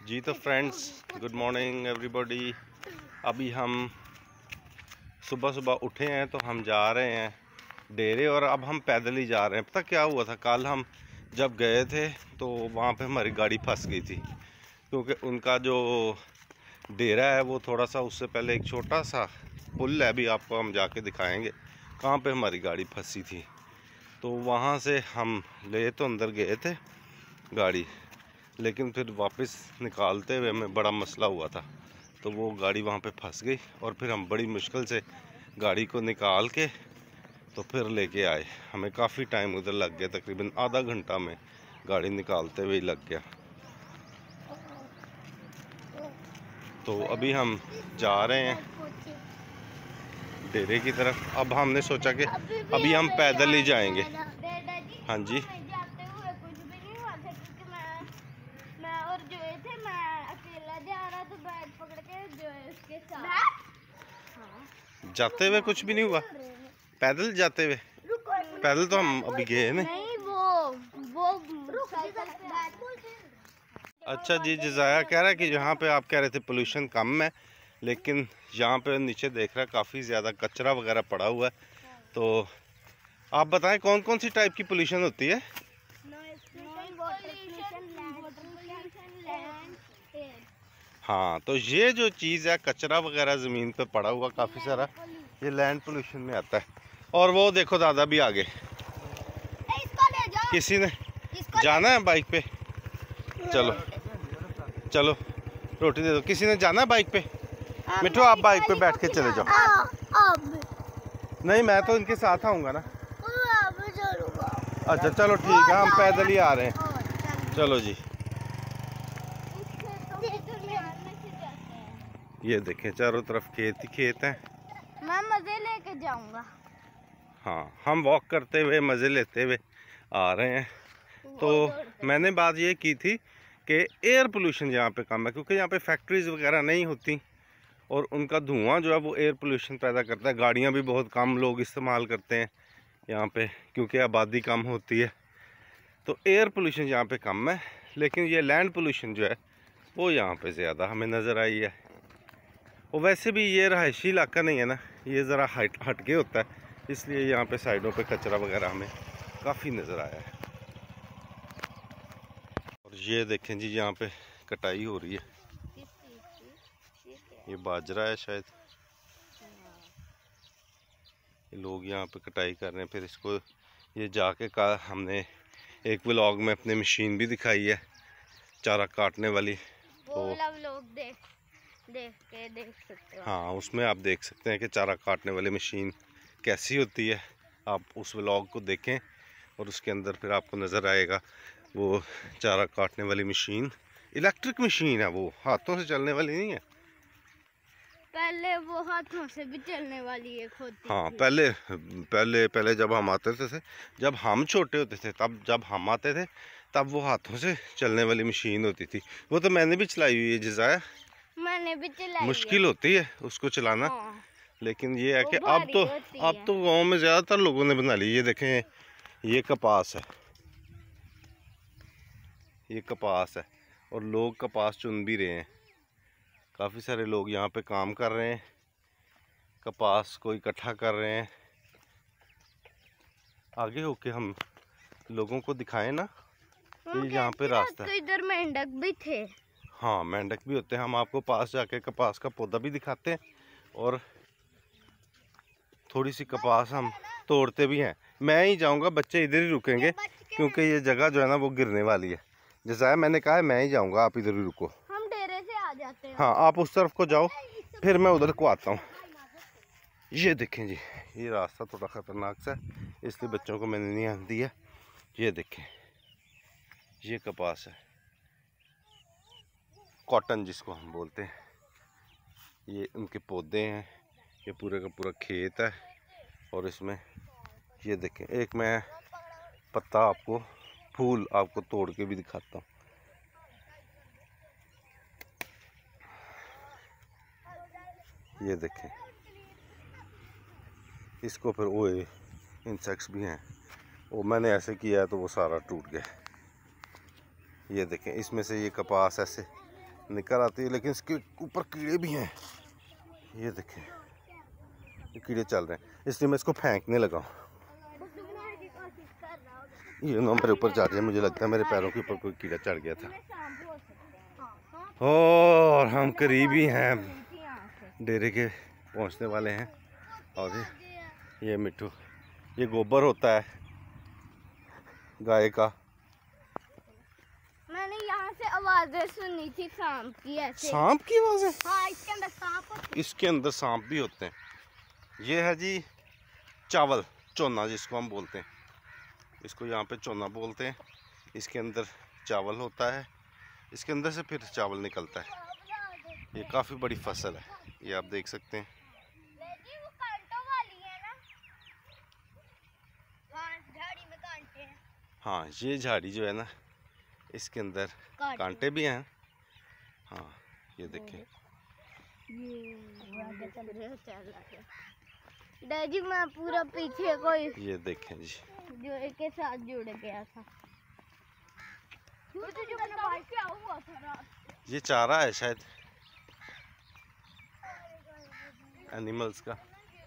जी तो friends, good morning everybody. अभी हम सुबह सुबह उठे हैं तो हम जा रहे हैं डेरे, और अब हम पैदल ही जा रहे हैं। पता क्या हुआ था, कल हम जब गए थे तो वहाँ पे हमारी गाड़ी फंस गई थी, क्योंकि उनका जो डेरा है वो थोड़ा सा, उससे पहले एक छोटा सा पुल है, अभी आपको हम जाके दिखाएंगे कहाँ पे हमारी गाड़ी फंसी थी। तो वहाँ से हम ले तो अंदर गए थे गाड़ी, लेकिन फिर वापस निकालते हुए हमें बड़ा मसला हुआ था, तो वो गाड़ी वहाँ पे फंस गई और फिर हम बड़ी मुश्किल से गाड़ी को निकाल के तो फिर लेके आए। हमें काफ़ी टाइम उधर लग गया, तकरीबन आधा घंटा में गाड़ी निकालते हुए ही लग गया। तो अभी हम जा रहे हैं डेरे की तरफ। अब हमने सोचा कि अभी हम पैदल ही जाएंगे। हाँ जी, जाते हुए कुछ भी नहीं हुआ, पैदल जाते हुए। पैदल तो हम अभी गए नहीं। वो अच्छा जी, जज़ाया कह रहा है कि यहाँ पे आप कह रहे थे पोल्यूशन कम है, लेकिन यहाँ पे नीचे देख रहा है काफ़ी ज़्यादा कचरा वगैरह पड़ा हुआ है। तो आप बताएं कौन कौन सी टाइप की पोल्यूशन होती है? हाँ, तो ये जो चीज़ है, कचरा वगैरह ज़मीन पे पड़ा हुआ काफ़ी सारा, ये लैंड पोल्यूशन में आता है। और वो देखो दादा भी आगे, किसी ने जाना है बाइक पे? चलो चलो रोटी दे दो। किसी ने जाना है बाइक पे? मिठू आप बाइक पे बैठ के चले जाओ। नहीं, मैं तो इनके साथ आऊँगा ना। अच्छा चलो ठीक है, हम पैदल ही आ रहे हैं। चलो जी, ये देखें चारों तरफ खेत ही खेत हैं। मैं मजे लेके जाऊंगा। हाँ, हम वॉक करते हुए मज़े लेते हुए आ रहे हैं। तो मैंने बात ये की थी कि एयर पोल्यूशन यहाँ पे कम है, क्योंकि यहाँ पे फैक्ट्रीज़ वगैरह नहीं होती और उनका धुआं जो है वो एयर पोल्यूशन पैदा करता है। गाड़ियाँ भी बहुत कम लोग इस्तेमाल करते हैं यहाँ पे, क्योंकि आबादी कम होती है। तो एयर पोल्यूशन यहाँ पे कम है, लेकिन ये लैंड पोल्यूशन जो है वो यहाँ पे ज़्यादा हमें नज़र आई है। और वैसे भी ये रहायशी इलाका नहीं है ना, ये ज़रा हट के होता है, इसलिए यहाँ पे साइडों पे कचरा वगैरह हमें काफ़ी नज़र आया है। और ये देखें जी, यहाँ पे कटाई हो रही है। ये बाजरा है शायद, ये लोग यहाँ पे कटाई कर रहे हैं। फिर इसको ये जाके हमने एक व्लॉग में अपनी मशीन भी दिखाई है, चारा काटने वाली। तो लोग देख सकते हो। हाँ, उसमें आप देख सकते हैं कि चारा काटने वाली मशीन कैसी होती है। आप उस व्लॉग को देखें और उसके अंदर फिर आपको नज़र आएगा वो चारा काटने वाली मशीन। इलेक्ट्रिक मशीन है, वो हाथों से चलने वाली नहीं है। पहले वो हाथों से भी चलने वाली एक होती हाँ, थी। पहले जब हम आते थे, जब हम छोटे होते थे, तब जब हम आते थे तब वो हाथों से चलने वाली मशीन होती थी। वो तो मैंने भी चलाई हुई है जिज़ाया, मैंने भी चलाई मुश्किल होती है उसको चलाना। हाँ। लेकिन ये है कि अब है। तो गांव में ज़्यादातर लोगों ने बना ली। ये देखें, ये कपास है, ये कपास है और लोग कपास चुन भी रहे हैं। काफ़ी सारे लोग यहाँ पे काम कर रहे हैं, कपास को इकट्ठा कर रहे हैं। आगे होके हम लोगों को दिखाएं ना कि यहाँ पे रास्ता है। इधर मेंढक भी थे। हाँ, मेंढक भी होते हैं। हम आपको पास जाके कपास का पौधा भी दिखाते हैं और थोड़ी सी कपास हम तोड़ते भी हैं। मैं ही जाऊंगा, बच्चे इधर ही रुकेंगे, क्योंकि ये जगह जो है ना वो गिरने वाली है। जैसा मैंने कहा है, मैं ही जाऊंगा, आप इधर ही रुको। हम डेरे से आ जाते हैं। हाँ, आप उस तरफ को जाओ, फिर मैं उधर को आता हूँ। ये देखें जी, ये रास्ता थोड़ा ख़तरनाक सा है, इसलिए बच्चों को मैंने नहीं आने दिया। ये देखें, ये कपास है, कॉटन जिसको हम बोलते हैं। ये उनके पौधे हैं, ये पूरे का पूरा खेत है। और इसमें ये देखें, एक मैं पत्ता आपको, फूल आपको तोड़ के भी दिखाता हूँ। ये देखें, इसको फिर ओए इंसेक्ट्स भी हैं, वो मैंने ऐसे किया है तो वो सारा टूट गया। ये देखें, इसमें से ये कपास ऐसे निकल आती है, लेकिन इसके ऊपर कीड़े भी हैं। ये देखें, ये कीड़े चल रहे हैं, इसलिए मैं इसको फेंकने लगा हूँ। ये ना मेरे ऊपर चढ़ रही है, मुझे लगता है मेरे पैरों के ऊपर कोई कीड़ा चढ़ गया था। और हम करीबी हैं, डेरे के पहुंचने वाले हैं। और ये मिट्टू, ये गोबर होता है गाय का। मैंने यहाँ से आवाजें सुनी थी सांप की, ऐसे। सांप की आवाजें? हाँ, इसके अंदर सांप होते हैं। इसके अंदर सांप भी होते हैं। ये है जी चावल, चोना जिसको हम बोलते हैं, इसको यहाँ पे चोना बोलते हैं। इसके अंदर चावल होता है, इसके अंदर से फिर चावल निकलता है। ये काफ़ी बड़ी फसल है, ये आप देख सकते हैं। वो कांटों वाली है ना? झाड़ी में कांटे हैं। हाँ, ये झाड़ी जो है ना, इसके अंदर कांटे भी हैं। हाँ, ये देखें। डैडी मैं पूरा पीछे कोई, ये देखें जी, जो के साथ जुड़ गया था। क्या हुआ था? ये चारा है शायद एनिमल्स का।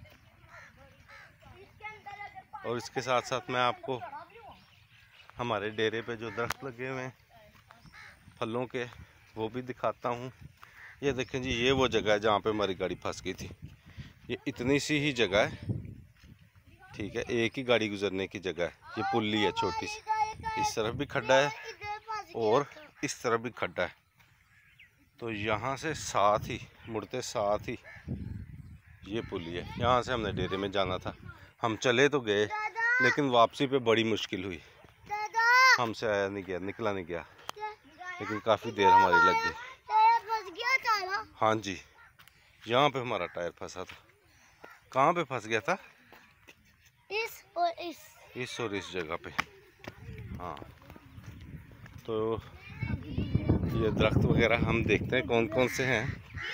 और इसके साथ साथ मैं आपको हमारे डेरे पे जो दरख्त लगे हुए हैं फलों के, वो भी दिखाता हूँ। ये देखें जी, ये वो जगह है जहाँ पे हमारी गाड़ी फंस गई थी। ये इतनी सी ही जगह है, ठीक है, एक ही गाड़ी गुजरने की जगह है। ये पुल्ली है छोटी सी, इस तरफ भी खड्डा है और इस तरफ भी खड्डा है। तो यहाँ से साथ ही मुड़ते साथ ही ये पुली है। यहाँ से हमने डेरे में जाना था। हम चले तो गए, लेकिन वापसी पे बड़ी मुश्किल हुई। हमसे आया नहीं गया, निकला नहीं गया, लेकिन काफ़ी देर हमारी लग गई। हाँ जी, यहाँ पे हमारा टायर फंसा था। कहाँ पे फंस गया था? इस और इस जगह पे। हाँ, तो ये दरख्त वगैरह हम देखते हैं कौन कौन से हैं।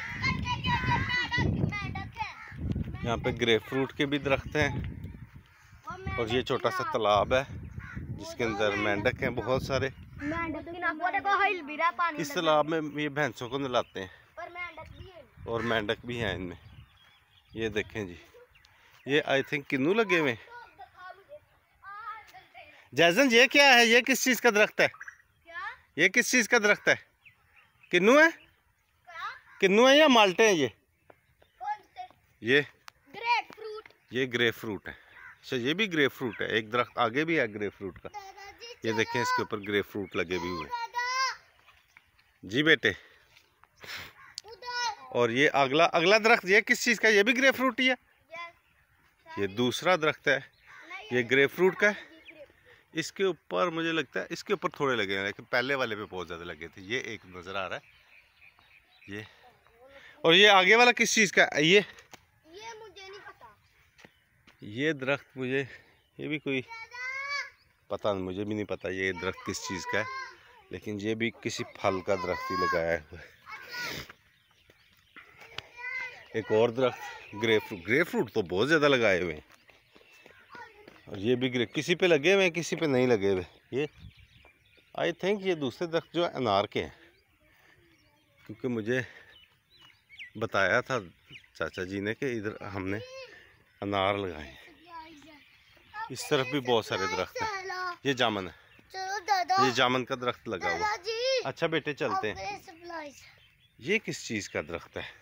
यहाँ पे ग्रेप फ्रूट के भी दरख्त हैं। और ये छोटा सा तालाब है जिसके अंदर मेंढक हैं बहुत सारे। इस तालाब में ये भैंसों को नहलाते हैं और मेंढक भी हैं इनमें। ये देखें जी, ये आई थिंक किन्नू लगे हुए। जैसन ये क्या है? ये किस चीज़ का दरख्त है? ये किस चीज़ का दरख्त है? किन्नू है? किन्नू है या माल्टे हैं? ये ग्रेप फ्रूट है। अच्छा, ये भी ग्रेप फ्रूट है। एक दरख्त आगे भी है ग्रेप फ्रूट का। ये देखें, इसके ऊपर ग्रेप फ्रूट लगे भी हुए जी बेटे। और ये अगला दरख्त, ये किस चीज़ का? ये भी ग्रेप फ्रूट ही है। ये दूसरा दरख्त है, ये ग्रेप फ्रूट का है। इसके ऊपर मुझे लगता है इसके ऊपर थोड़े लगे हैं, लेकिन पहले वाले पे बहुत ज़्यादा लगे थे। ये एक नज़र आ रहा है ये। और ये आगे वाला किस चीज़ का है? ये मुझे नहीं पता। ये दरख्त मुझे, ये भी कोई पता नहीं, मुझे भी नहीं पता ये दरख्त किस चीज़ का है, लेकिन ये भी किसी फल का दरख्त ही लगाया हुआ है। एक और दरख्त ग्रेप फ्रूट तो बहुत ज़्यादा लगाए हुए हैं। और ये भी किसी पे लगे हुए हैं, किसी पे नहीं लगे हुए। ये आई थिंक ये दूसरे दरख्त जो है अनार के हैं, क्योंकि मुझे बताया था चाचा जी ने कि इधर हमने अनार लगाए हैं। इस तरफ भी बहुत सारे दरख्त हैं। ये जामुन है, ये जामुन का दरख्त लगा हुआ। अच्छा बेटे, चलते हैं। ये किस चीज़ का दरख्त है?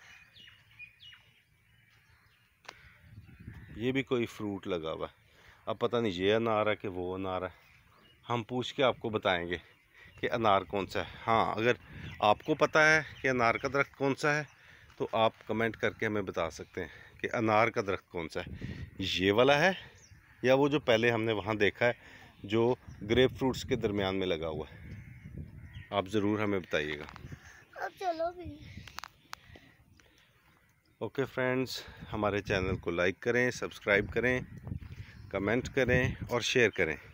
ये भी कोई फ्रूट लगा हुआ है। अब पता नहीं ये अनार है कि वो अनार है। हम पूछ के आपको बताएंगे कि अनार कौन सा है। हाँ, अगर आपको पता है कि अनार का दरख्त कौन सा है तो आप कमेंट करके हमें बता सकते हैं कि अनार का दरख्त कौन सा है, ये वाला है या वो जो पहले हमने वहाँ देखा है जो ग्रेप फ्रूट्स के दरमियान में लगा हुआ है। आप ज़रूर हमें बताइएगा। अब चलो भी। ओके फ्रेंड्स, हमारे चैनल को लाइक करें, सब्सक्राइब करें, कमेंट करें और शेयर करें।